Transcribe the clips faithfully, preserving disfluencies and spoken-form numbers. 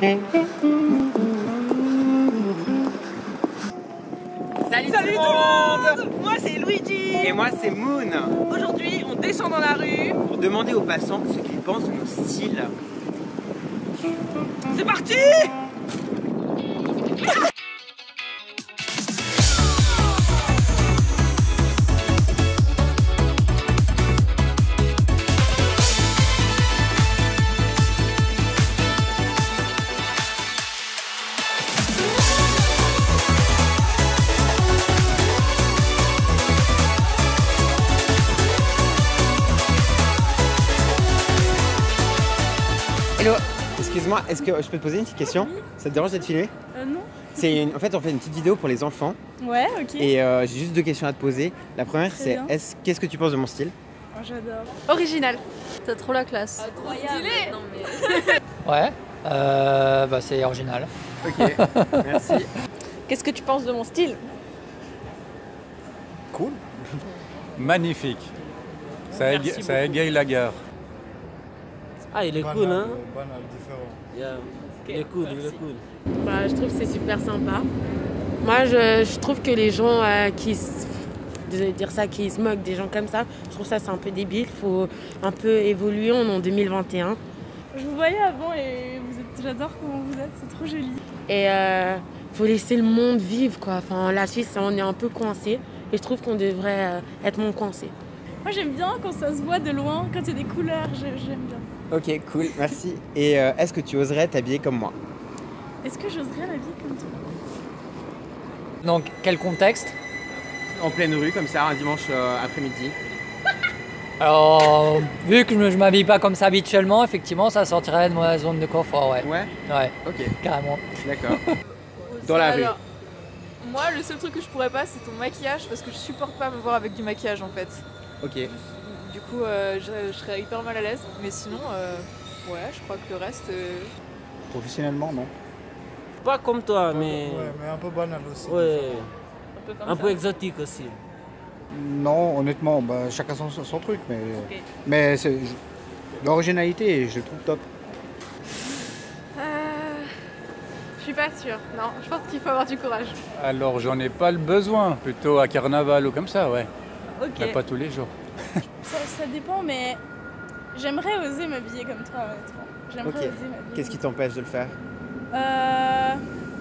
Salut, Salut tout tout le le monde. Moi c'est Luigi. Et moi c'est Moon. Aujourd'hui on descend dans la rue. Pour demander aux passants ce qu'ils pensent de mon style. C'est parti. Hello, excuse-moi, est-ce que je peux te poser une petite question? Ça te dérange d'être filmé? Euh, non. C'est une... En fait, on fait une petite vidéo pour les enfants. Ouais, ok. Et euh, j'ai juste deux questions à te poser. La première, Très c'est bien. est-ce... qu'est-ce que tu penses de mon style? Oh, j'adore. Original. T'as trop la classe. Incroyable. Non, mais... Ouais, euh, bah c'est original. Ok, merci. Qu'est-ce que tu penses de mon style? Cool. Magnifique. Ça, éga ça égaye la gare. Ah, il est cool, hein? Banal, différent. Yeah. Il est cool, il est cool. Bah, je trouve que c'est super sympa. Moi, je, je trouve que les gens euh, qui se, désolé de dire ça, qui se moquent des gens comme ça, je trouve ça c'est un peu débile. Il faut un peu évoluer. On est en deux mille vingt et un. Je vous voyais avant et vous êtes... j'adore comment vous êtes, c'est trop joli. Et euh, faut laisser le monde vivre, quoi. Enfin, la Suisse, on est un peu coincé. Et je trouve qu'on devrait euh, être moins coincé. Moi j'aime bien quand ça se voit de loin, quand il y a des couleurs, j'aime bien. Ok, cool, merci. Et euh, est-ce que tu oserais t'habiller comme moi? Est-ce que j'oserais m'habiller comme toi? Donc quel contexte? En pleine rue, comme ça, un dimanche euh, après-midi. Alors, vu que je m'habille pas comme ça habituellement, effectivement, ça sortirait de ma zone de confort, ouais. Ouais? Ouais, Ok, carrément. d'accord. Dans la rue. Alors, moi, le seul truc que je pourrais pas, c'est ton maquillage parce que je supporte pas me voir avec du maquillage en fait. Ok. Du coup, euh, je, je serais hyper mal à l'aise. Mais sinon, euh, ouais, je crois que le reste. euh, Professionnellement, non. Pas comme toi, mais. Ouais, mais un peu banal aussi. Ouais, un peu comme un ça. peu exotique aussi. Non, honnêtement, bah, chacun son, son truc, mais, Ok. mais c'est- je- l'originalité, je le trouve top. Euh, Je suis pas sûre. Non, je pense qu'il faut avoir du courage. Alors, j'en ai pas le besoin, plutôt à carnaval ou comme ça, ouais. Ok. Mais pas tous les jours. Ça, ça dépend, mais j'aimerais oser m'habiller comme toi, honnêtement. J'aimerais Ok. oser m'habiller. Qu'est-ce qui t'empêche de le faire? Euh...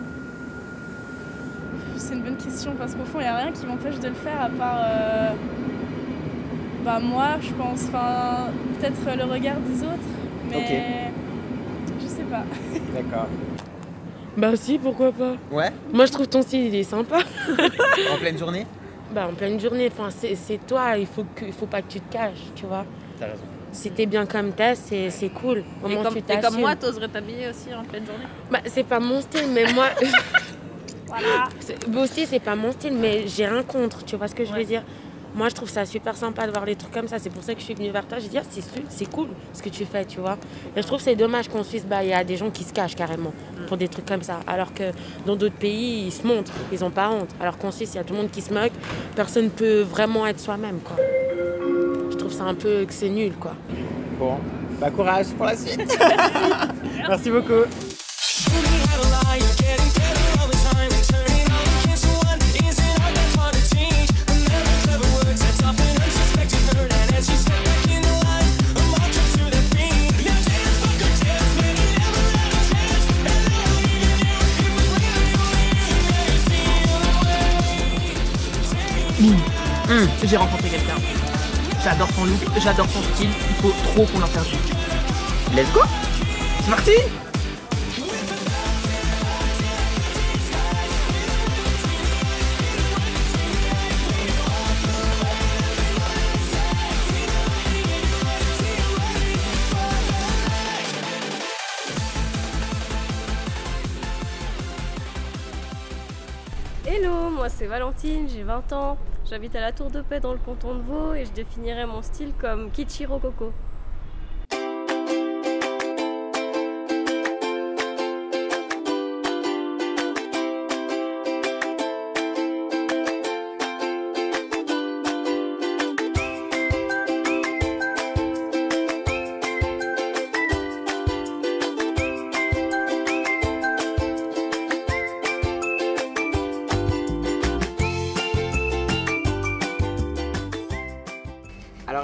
C'est une bonne question parce qu'au fond, il n'y a rien qui m'empêche de le faire à part euh... bah, moi, je pense. Enfin, peut-être le regard des autres, mais je sais pas. D'accord. Bah si, pourquoi pas. Ouais? Moi, je trouve ton style, il est sympa. En pleine journée? Bah, en pleine journée, enfin, c'est c'est toi. Il faut, que, il faut pas que tu te caches, tu vois. T'as raison. Si t'es bien comme t'es, c'est c'est cool. Au Et moins, comme, tu et comme t'assumes. moi, t'oserais t'habiller aussi en pleine journée. Bah, c'est pas mon style, mais moi. Voilà. C'est- Moi aussi, c'est pas mon style, mais j'ai rien contre, tu vois ce que je veux Ouais. dire? Moi, je trouve ça super sympa de voir les trucs comme ça. C'est pour ça que je suis venue vers toi. J'ai dit, ah, c'est su- c'est cool ce que tu fais, tu vois. Et je trouve que c'est dommage qu'en Suisse, bah, il y a des gens qui se cachent carrément pour des trucs comme ça. Alors que dans d'autres pays, ils se montrent, ils ont pas honte. Alors qu'en Suisse, il y a tout le monde qui se moque. Personne ne peut vraiment être soi-même, quoi. Je trouve ça un peu que c'est nul, quoi. Bon, bah courage pour la suite. Merci beaucoup. Hum, j'ai rencontré quelqu'un. J'adore son look, j'adore son style. Il faut trop qu'on l'interviewe. Let's go. C'est parti. Hello, moi c'est Valentine, j'ai vingt ans, j'habite à la Tour de Paix dans le canton de Vaud et je définirais mon style comme kitschy rococo.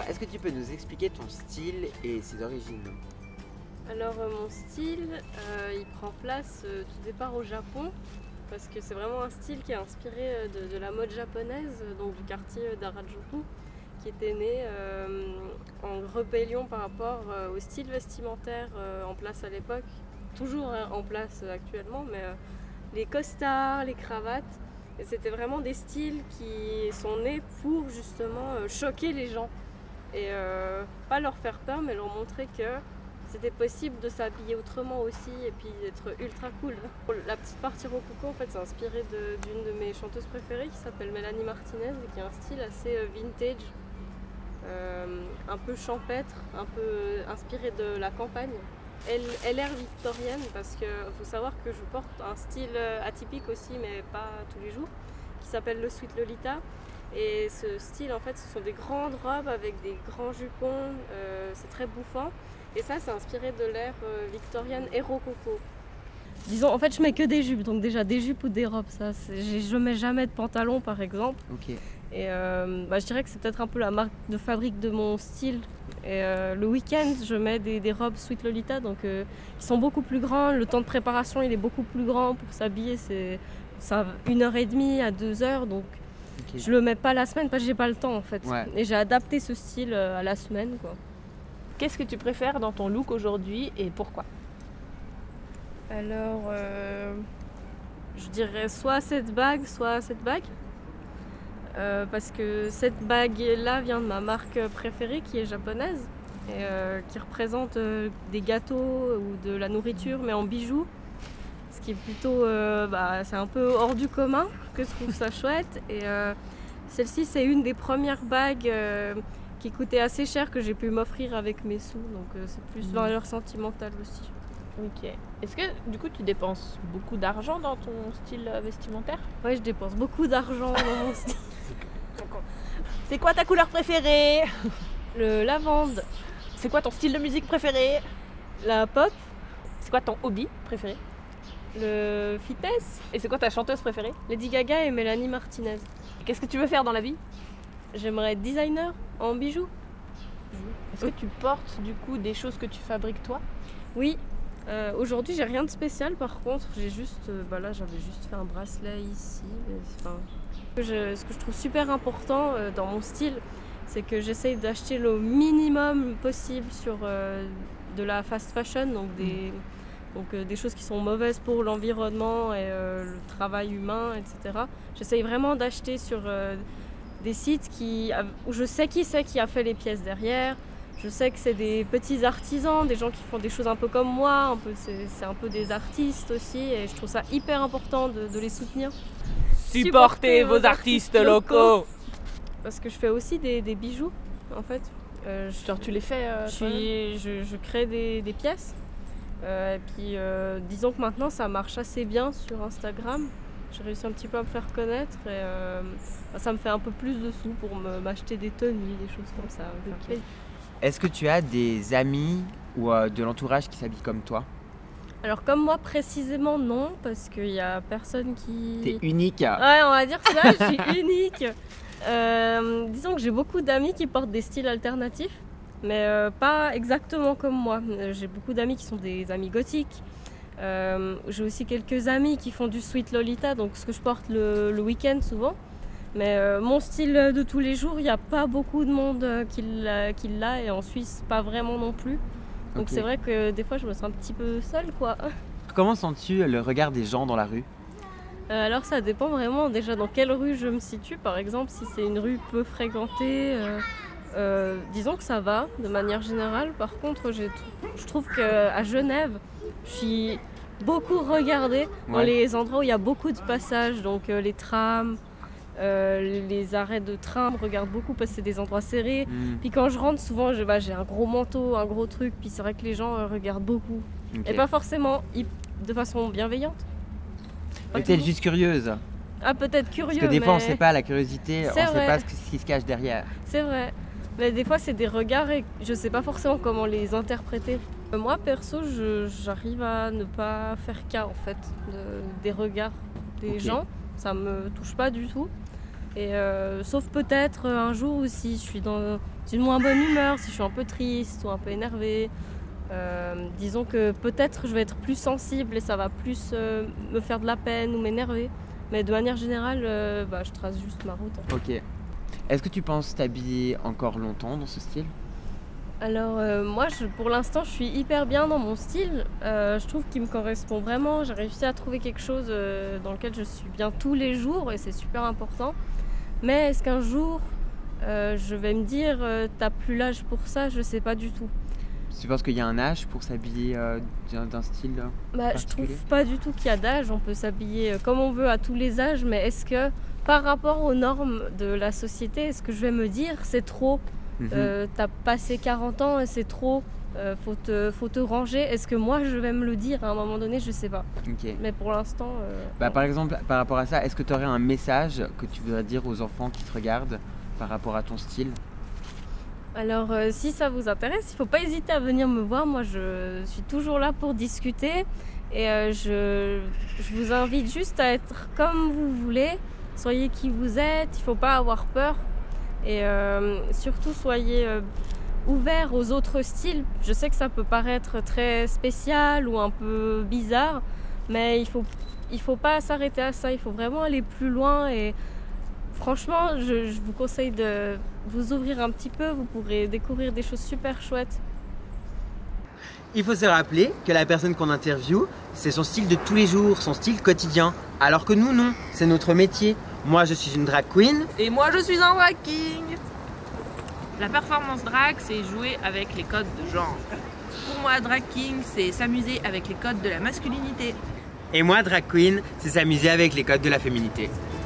est-ce que tu peux nous expliquer ton style et ses origines? Alors euh, mon style, euh, il prend place euh, tout départ au Japon, parce que c'est vraiment un style qui est inspiré euh, de, de la mode japonaise, euh, donc du quartier d'Harajuku, qui était né euh, en rébellion par rapport euh, au style vestimentaire euh, en place à l'époque, toujours hein, en place euh, actuellement, mais euh, les costards, les cravates, et c'était vraiment des styles qui sont nés pour justement euh, choquer les gens et euh, pas leur faire peur, mais leur montrer que c'était possible de s'habiller autrement aussi et puis d'être ultra cool. La petite partie rococo, en fait, c'est inspiré d'une de, de mes chanteuses préférées qui s'appelle Mélanie Martinez et qui a un style assez vintage, euh, un peu champêtre, un peu inspiré de la campagne. Elle, elle est victorienne parce qu'il faut savoir que je porte un style atypique aussi, mais pas tous les jours, qui s'appelle le Sweet Lolita. Et ce style, en fait, ce sont des grandes robes avec des grands jupons, euh, c'est très bouffant. Et ça, c'est inspiré de l'ère euh, victorienne et rococo. Disons, en fait, je mets que des jupes, donc déjà des jupes ou des robes, ça. Je ne mets jamais de pantalon, par exemple. Ok. Et euh, bah, je dirais que c'est peut-être un peu la marque de fabrique de mon style. Et euh, le week-end, je mets des, des robes Sweet Lolita, donc euh, qui sont beaucoup plus grands. Le temps de préparation, il est beaucoup plus grand pour s'habiller. C'est ça une heure et demie à deux heures, donc okay. Je le mets pas la semaine parce que j'ai pas le temps en fait. Ouais. Et j'ai adapté ce style à la semaine, quoi. Qu'est-ce que tu préfères dans ton look aujourd'hui et pourquoi? Alors, euh, je dirais soit cette bague, soit cette bague. Euh, parce que cette bague-là vient de ma marque préférée qui est japonaise et euh, qui représente euh, des gâteaux ou de la nourriture mais en bijoux. Ce qui est plutôt, euh, bah, c'est un peu hors du commun que je trouve ça chouette. Et euh, celle-ci, c'est une des premières bagues euh, qui coûtait assez cher que j'ai pu m'offrir avec mes sous, donc euh, c'est plus valeur sentimentale aussi. Ok. Est-ce que du coup tu dépenses beaucoup d'argent dans ton style vestimentaire? Oui, je dépense beaucoup d'argent dans mon style. C'est quoi ta couleur préférée? Le lavande. C'est quoi ton style de musique préféré? La pop. C'est quoi ton hobby préféré? Le fitness. Et c'est quoi ta chanteuse préférée? Lady Gaga et Mélanie Martinez. Qu'est-ce que tu veux faire dans la vie? J'aimerais être designer en bijoux. Est-ce que tu portes du coup des choses que tu fabriques toi? Oui. Euh, Aujourd'hui, j'ai rien de spécial. Par contre, j'ai juste, euh, bah là, j'avais juste fait un bracelet ici. Mais, enfin, je, ce que je trouve super important euh, dans mon style, c'est que j'essaye d'acheter le minimum possible sur euh, de la fast fashion, donc des, donc euh, des choses qui sont mauvaises pour l'environnement et euh, le travail humain, et cetera. J'essaye vraiment d'acheter sur euh, des sites qui, où je sais qui c'est qui a fait les pièces derrière. Je sais que c'est des petits artisans, des gens qui font des choses un peu comme moi, c'est un peu des artistes aussi, et je trouve ça hyper important de, de les soutenir. Supportez, Supportez vos artistes, artistes locaux. locaux Parce que je fais aussi des, des bijoux, en fait. Euh, je, Genre tu les fais euh, je, suis, je, je crée des, des pièces, euh, et puis euh, disons que maintenant ça marche assez bien sur Instagram. J'ai réussi un petit peu à me faire connaître, et euh, ça me fait un peu plus de sous pour m'acheter des tenues, des choses comme ça. Okay. Est-ce que tu as des amis ou euh, de l'entourage qui s'habillent comme toi? Alors comme moi précisément non, parce qu'il n'y a personne qui... T'es unique. Ouais, on va dire ça, je suis unique. Euh, disons que j'ai beaucoup d'amis qui portent des styles alternatifs, mais euh, pas exactement comme moi. J'ai beaucoup d'amis qui sont des amis gothiques. Euh, j'ai aussi quelques amis qui font du Sweet Lolita, donc ce que je porte le, le week-end souvent. Mais euh, mon style de tous les jours, il n'y a pas beaucoup de monde euh, qui l'a, et en Suisse, pas vraiment non plus. Donc okay. C'est vrai que des fois, je me sens un petit peu seule, quoi. Comment sens-tu le regard des gens dans la rue? euh, Alors ça dépend vraiment déjà dans quelle rue je me situe. Par exemple, si c'est une rue peu fréquentée, euh, euh, disons que ça va de manière générale. Par contre, je trouve qu'à Genève, je suis beaucoup regardée ouais. dans les endroits où il y a beaucoup de passages, donc euh, les trams. Euh, les arrêts de train me regardent beaucoup parce que c'est des endroits serrés. Mmh. Puis quand je rentre, souvent j'ai bah, un gros manteau, un gros truc. Puis c'est vrai que les gens euh, regardent beaucoup. Okay. Et pas forcément de façon bienveillante. Peut-être juste curieuse. Ah, peut-être curieux. Parce que des fois mais... on sait pas la curiosité, on vrai. sait pas ce qui se cache derrière. C'est vrai. Mais des fois c'est des regards et je sais pas forcément comment les interpréter. Moi perso, j'arrive à ne pas faire cas en fait de, des regards des okay. gens. Ça me touche pas du tout. Et euh, sauf peut-être un jour où si je suis dans une moins bonne humeur, si je suis un peu triste ou un peu énervée. Euh, disons que peut-être je vais être plus sensible et ça va plus euh, me faire de la peine ou m'énerver. Mais de manière générale, euh, bah, je trace juste ma route. En fait. Ok. Est-ce que tu penses t'habiller encore longtemps dans ce style? Alors euh, moi, je, pour l'instant, je suis hyper bien dans mon style. Euh, je trouve qu'il me correspond vraiment. J'ai réussi à trouver quelque chose euh, dans lequel je suis bien tous les jours et c'est super important. Mais est-ce qu'un jour, euh, je vais me dire euh, t'as plus l'âge pour ça? Je sais pas du tout. Tu penses qu'il y a un âge pour s'habiller euh, d'un style bah, Je trouve pas du tout qu'il y a d'âge. On peut s'habiller comme on veut à tous les âges, mais est-ce que par rapport aux normes de la société, est-ce que je vais me dire c'est trop? Mm-hmm. euh, T'as passé quarante ans et c'est trop, euh, faut, te, faut te ranger. Est-ce que moi je vais me le dire à un moment donné? Je sais pas. Okay. Mais pour l'instant... Euh, bah, par exemple, par rapport à ça, est-ce que tu aurais un message que tu voudrais dire aux enfants qui te regardent par rapport à ton style? Alors euh, si ça vous intéresse, il ne faut pas hésiter à venir me voir. Moi je suis toujours là pour discuter et euh, je, je vous invite juste à être comme vous voulez. Soyez qui vous êtes, il ne faut pas avoir peur et euh, surtout soyez euh, ouverts aux autres styles. Je sais que ça peut paraître très spécial ou un peu bizarre, mais il ne faut, il faut pas s'arrêter à ça, il faut vraiment aller plus loin et franchement, je, je vous conseille de vous ouvrir un petit peu, vous pourrez découvrir des choses super chouettes. Il faut se rappeler que la personne qu'on interviewe, c'est son style de tous les jours, son style quotidien. Alors que nous, non, c'est notre métier. Moi, je suis une drag queen. Et moi, je suis un drag king. La performance drag, c'est jouer avec les codes de genre. Pour moi, drag king, c'est s'amuser avec les codes de la masculinité. Et moi, drag queen, c'est s'amuser avec les codes de la féminité.